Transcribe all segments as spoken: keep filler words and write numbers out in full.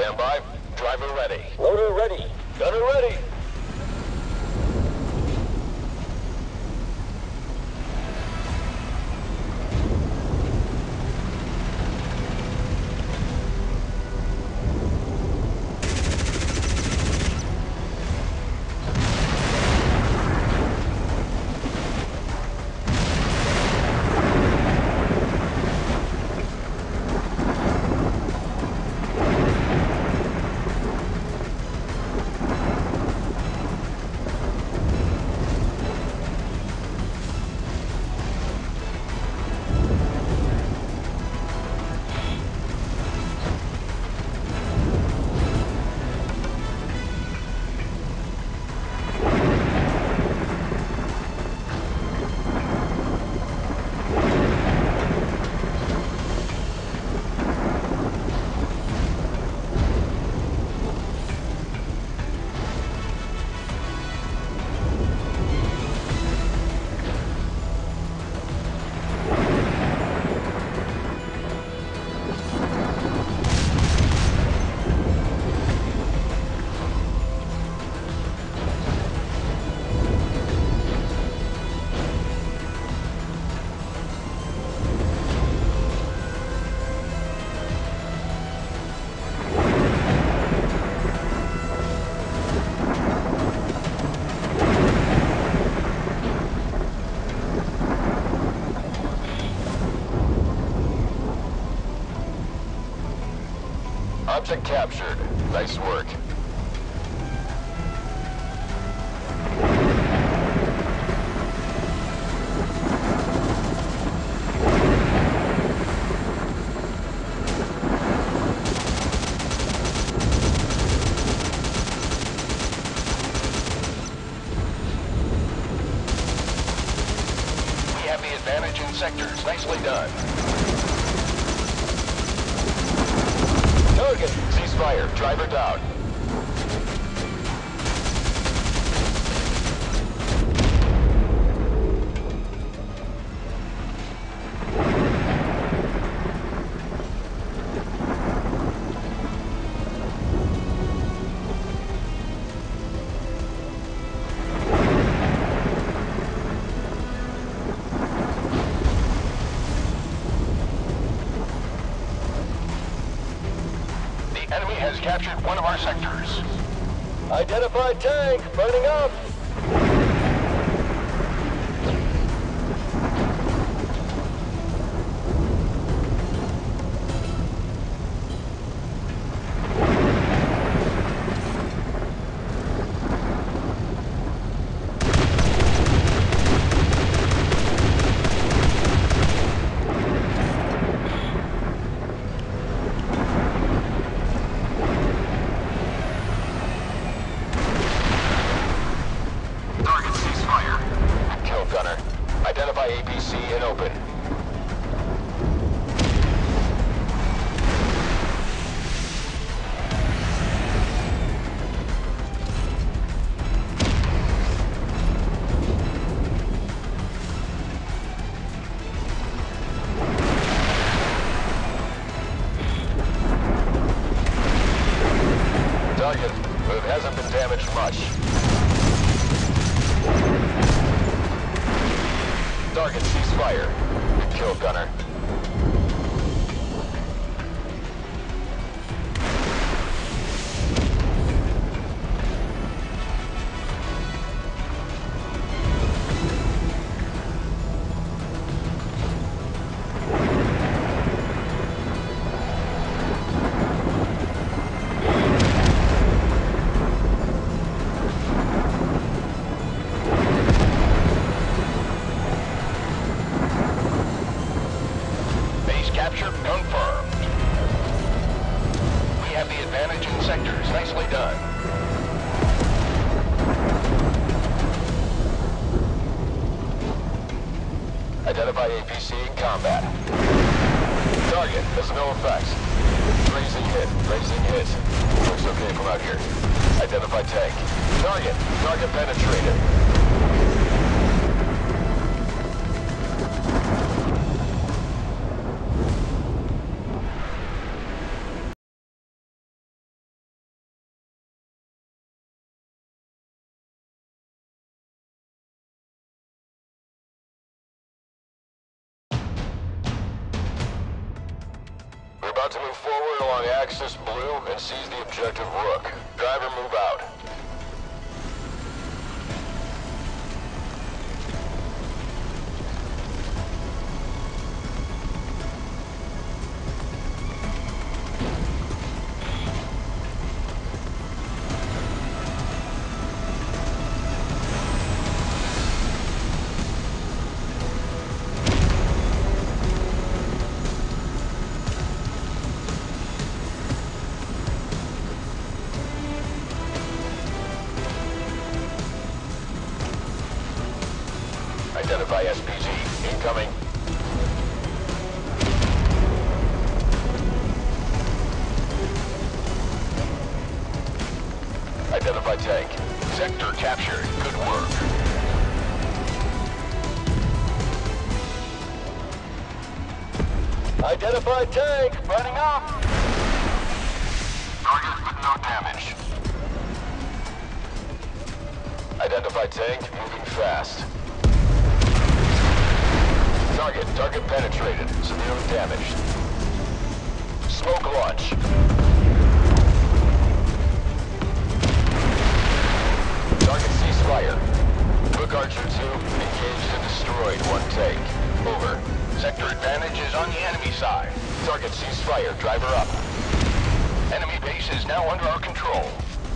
Stand by. Driver ready. Loader ready. Gunner ready. Object captured. Nice work. We have the advantage in sectors. Nicely done. Target. Ceasefire. Driver down. Enemy has captured one of our sectors. Identified tank, burning up. Gunner. Identify A P C and open. Target. It hasn't been damaged much. Target ceasefire. Kill gunner. Capture confirmed. We have the advantage in sectors. Nicely done. Identify A P C in combat. Target has no effects. Raising hit. Raising hit. Looks okay from out here. Identify tank. Target. Target penetrated. about to move forward along Axis Blue and seize the objective Rook. Driver, move out. Identify S P G. Incoming. Identify tank. Sector captured. Good work. Identify tank. Burning up. Target with no damage. Identify tank. Moving fast. Target, target penetrated, severely damaged. Smoke launch. Target ceasefire. Rook Archer two, engaged and destroyed, one take. Over. Sector advantage is on the enemy side. Target ceasefire, driver up. Enemy base is now under our control.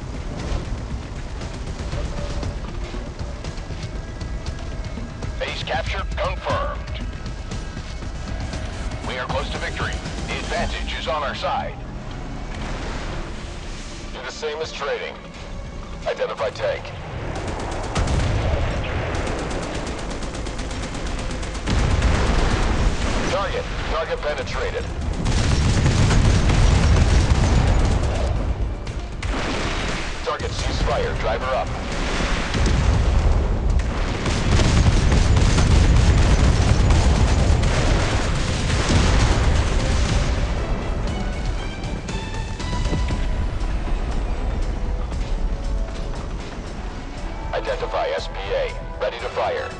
Base capture confirmed. We are close to victory. The advantage is on our side. Do the same as trading. Identify tank. Target. Target penetrated. Target ceasefire. Driver up. Identify S P A. Ready to fire.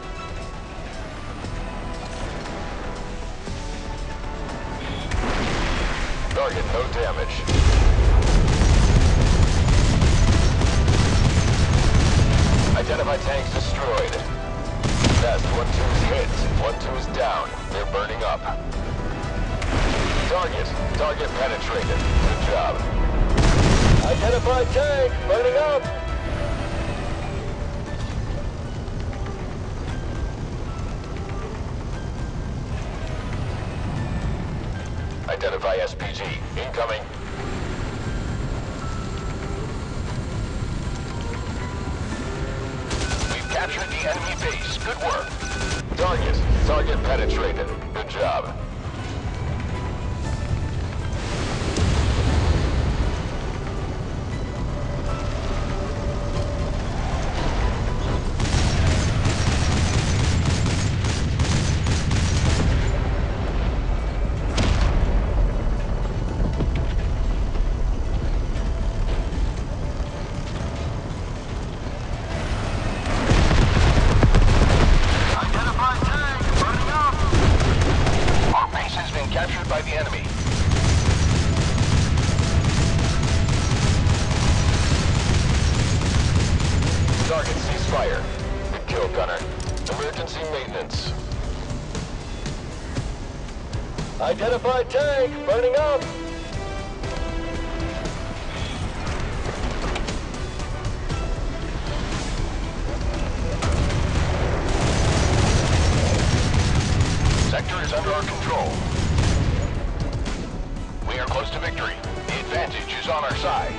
Target, no damage. Identify tanks destroyed. Best, one two is hit. one two is down. They're burning up. Target. Target penetrated. Good job. Identify tank. Burning up. Identify S P G. Incoming. We've captured the enemy base. Good work. Target. Target penetrated. Good job. Captured by the enemy. Target ceasefire. Good kill, Gunner. Emergency maintenance. Identify tank. Burning up. Sector is under our control. We are close to victory. The advantage is on our side.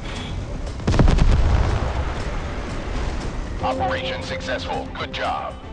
Operation successful. Good job.